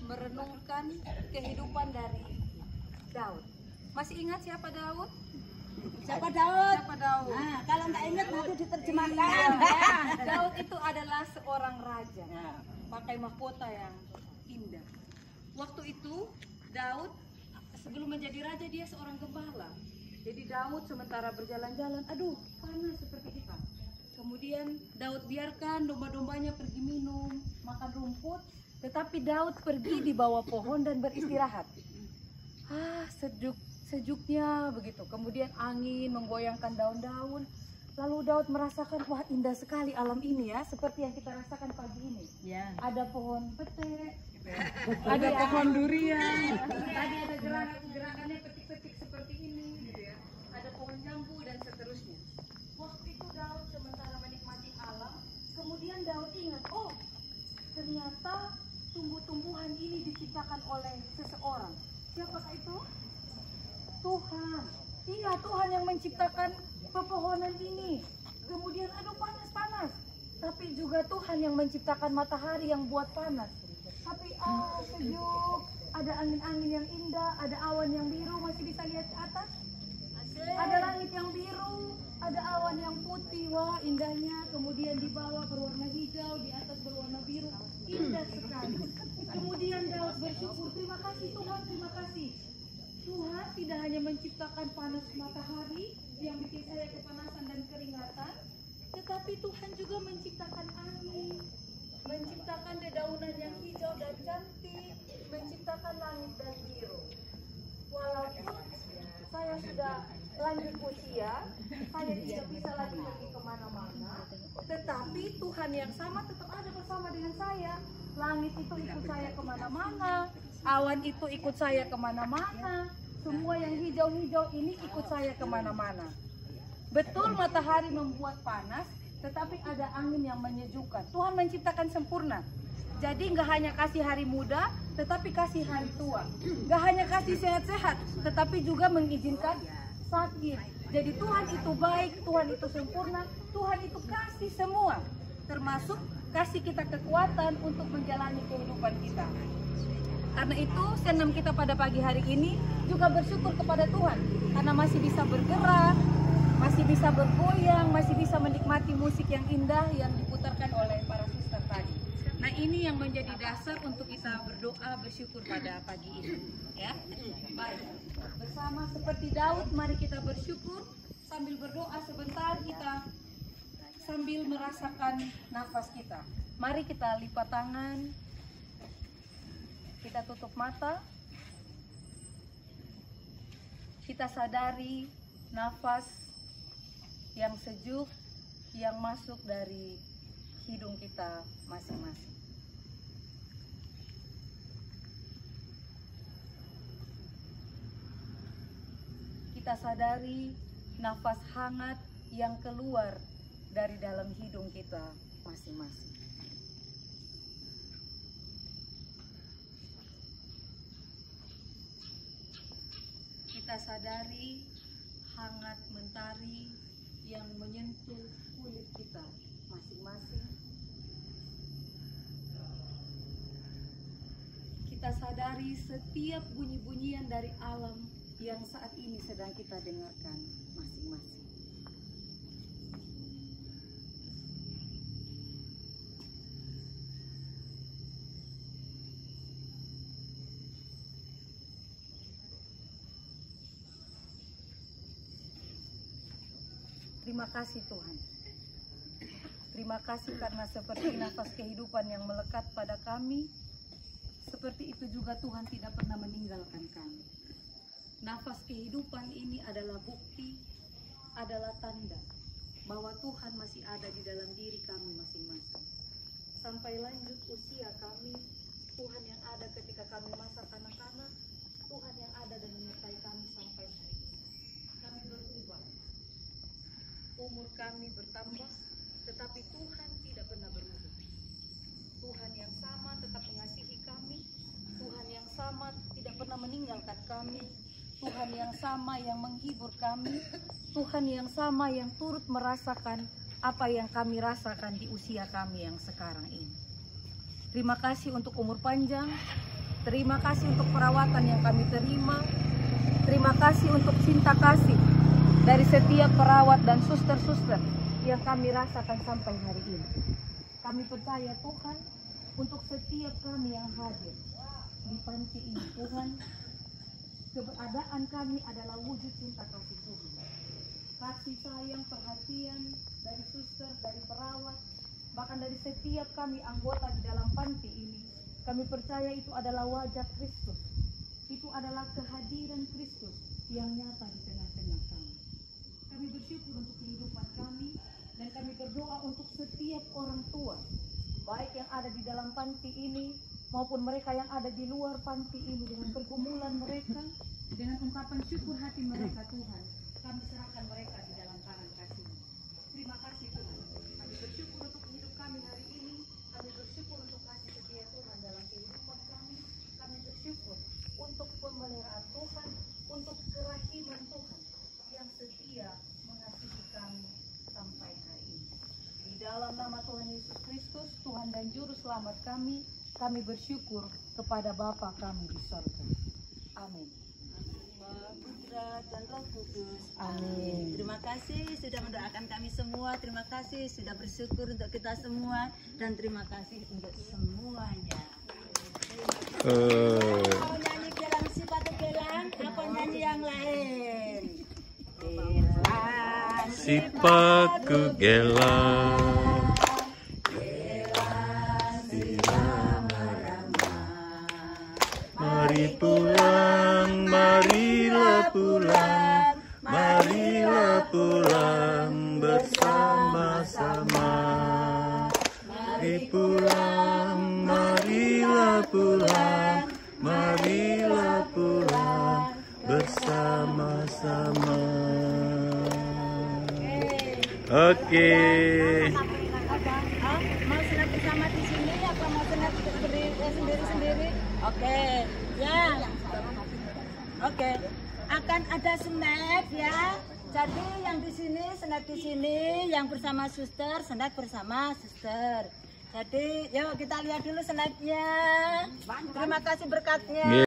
merenungkan kehidupan dari Daud. Masih ingat siapa Daud? Siapa Daud? Siapa Daud? Nah, kalau nggak ingat nanti diterjemahkan. Ya, Daud itu adalah seorang raja, pakai mahkota yang indah. Waktu itu Daud sebelum menjadi raja dia seorang gembala. Jadi Daud sementara berjalan-jalan, aduh panas seperti kita. Kemudian Daud biarkan domba-dombanya pergi minum, makan rumput. Tetapi Daud pergi di bawah pohon dan beristirahat. Sejuknya begitu. Kemudian angin menggoyangkan daun-daun. Lalu Daud merasakan, wah indah sekali alam ini ya, seperti yang kita rasakan pagi ini. Ya. Ada pohon pete, Ada pohon durian. tadi ada gerakannya petik-petik seperti ini, gitu ya. Ada pohon jambu dan seterusnya. Waktu itu Daud sementara menikmati alam, kemudian Daud ingat, oh ternyata tumbuh-tumbuhan ini diciptakan oleh seseorang. Siapakah itu? Tuhan. Iya, Tuhan yang menciptakan pepohonan ini. Kemudian aduh panas-panas. Tapi juga Tuhan yang menciptakan matahari yang buat panas. Tapi sejuk, ada angin-angin yang indah, ada awan yang biru, masih bisa lihat ke atas? Ada langit yang biru, ada awan yang putih, wah indahnya. Kemudian di bawah berwarna hijau, di atas berwarna biru, indah sekali. Kemudian Daud bersyukur, terima kasih Tuhan, terima kasih. Tuhan tidak hanya menciptakan panas matahari yang bikin saya kepanasan dan keringatan, tetapi Tuhan juga menciptakan angin, menciptakan dedaunan yang hijau dan cantik, menciptakan langit dan biru. Walaupun saya sudah lanjut usia, saya tidak bisa lagi pergi kemana-mana, tetapi Tuhan yang sama tetap ada bersama dengan saya. Langit itu ikut saya kemana-mana, awan itu ikut saya kemana-mana, semua yang hijau-hijau ini ikut saya kemana-mana. Betul matahari membuat panas, tetapi ada angin yang menyejukkan. Tuhan menciptakan sempurna. Jadi nggak hanya kasih hari muda, tetapi kasih hari tua. Nggak hanya kasih sehat-sehat, tetapi juga mengizinkan sakit. Jadi Tuhan itu baik, Tuhan itu sempurna, Tuhan itu kasih semua. Termasuk kasih kita kekuatan untuk menjalani kehidupan kita. Karena itu senam kita pada pagi hari ini juga bersyukur kepada Tuhan. Karena masih bisa bergerak, masih bisa bergoyang, masih bisa menikmati musik yang indah yang diputarkan oleh para suster tadi. Nah ini yang menjadi dasar untuk kita berdoa bersyukur pada pagi ini. Ya, baik. Bersama seperti Daud, mari kita bersyukur sambil berdoa sebentar kita sambil merasakan nafas kita. Mari kita lipat tangan, kita tutup mata, kita sadari nafas yang sejuk yang masuk dari hidung kita masing-masing. Kita sadari nafas hangat yang keluar dari dalam hidung kita masing-masing. Kita sadari hangat mentari yang menyentuh kulit kita masing-masing. Kita sadari setiap bunyi-bunyian dari alam yang saat ini sedang kita dengarkan masing-masing. Terima kasih Tuhan. Terima kasih karena seperti nafas kehidupan yang melekat pada kami, seperti itu juga Tuhan tidak pernah meninggalkan kami. Nafas kehidupan ini adalah bukti, adalah tanda bahwa Tuhan masih ada di dalam diri kami masing-masing. Sampai lanjut usia kami, Tuhan yang ada ketika kami masa kanak-kanak, Tuhan yang ada dan menyertai kami sampai hari ini. Kami berubah, umur kami bertambah, tetapi Tuhan tidak pernah berubah. Tuhan yang sama tetap mengasihi kami, Tuhan yang sama tidak pernah meninggalkan kami, Tuhan yang sama yang menghibur kami, Tuhan yang sama yang turut merasakan apa yang kami rasakan di usia kami yang sekarang ini. Terima kasih untuk umur panjang, Terima kasih untuk perawatan yang kami terima. Terima kasih untuk cinta kasih dari setiap perawat dan suster-suster yang kami rasakan sampai hari ini. Kami percaya Tuhan untuk setiap kami yang hadir di panti ini, Tuhan, keberadaan kami adalah wujud cinta kasih Tuhan. Kasih sayang, perhatian dari suster, dari perawat, bahkan dari setiap kami anggota di dalam panti ini. Kami percaya itu adalah wajah Kristus. Itu adalah kehadiran Kristus yang nyata di tengah-tengah kami. Kami bersyukur untuk kehidupan kami dan kami berdoa untuk setiap orang tua, baik yang ada di dalam panti ini maupun mereka yang ada di luar panti ini, dengan pergumulan mereka, dengan ungkapan syukur hati mereka Tuhan, kami serahkan mereka di dalam tangan kasih-Mu. Terima kasih Tuhan. Kami bersyukur untuk hidup kami hari ini. Kami bersyukur untuk kasih setia Tuhan dalam kehidupan kami. Kami bersyukur untuk pemeliharaan Tuhan, untuk kerahiman Tuhan yang setia mengasihi kami sampai hari ini. Di dalam nama Tuhan Yesus Kristus, Tuhan dan Juru Selamat kami bersyukur kepada Bapa kami di sorga. Amin. Putra dan Roh Kudus. Amin. Terima kasih sudah mendoakan kami semua. Terima kasih sudah bersyukur untuk kita semua. Dan terima kasih untuk semuanya. Mau nyanyi gelang sifat gelang, apa nyanyi yang lain? Gelang Sifatku gelang, mari pulang, marilah pulang, marilah pulang bersama-sama. Mari pulang, marilah pulang, marilah pulang bersama-sama. Oke. Mau senang bersama di sini apa mau senang sendiri-sendiri? Oke, ya. Oke, akan ada snack ya. Jadi yang di sini snack di sini, yang bersama suster snack bersama suster. Jadi yuk kita lihat dulu snacknya. Terima kasih berkatnya.